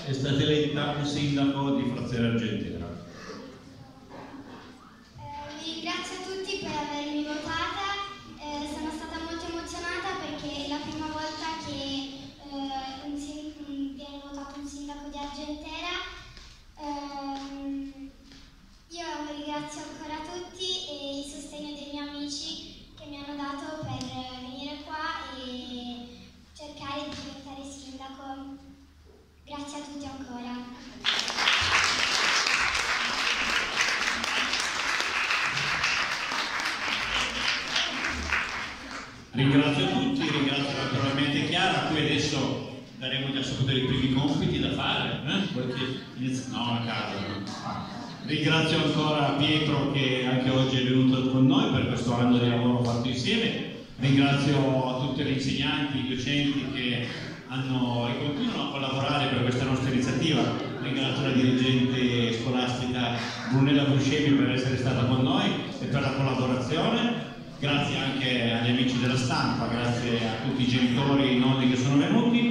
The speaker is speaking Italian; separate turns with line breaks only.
è stata eletta un sindaco di Frazione Argentera.
Vi ringrazio a tutti per avermi votata, sono stata molto emozionata perché è la prima volta che viene votato un sindaco di Argentera. Io ringrazio ancora tutti e il sostegno dei miei amici che mi hanno dato per venire qua e cercare di diventare sindaco. Grazie a tutti ancora.
Ringrazio tutti, ringrazio naturalmente Chiara, a cui adesso daremo già subito i primi compiti da fare, no, a casa. No. Ringrazio ancora Pietro che anche oggi è venuto con noi per questo anno di lavoro fatto insieme. Ringrazio a tutti gli insegnanti, i docenti che hanno e continuano a collaborare per questa nostra iniziativa. Ringrazio la dirigente scolastica Brunella Bruscemi per essere stata con noi e per la collaborazione. Grazie anche agli amici della stampa, grazie a tutti i genitori e i nonni che sono venuti.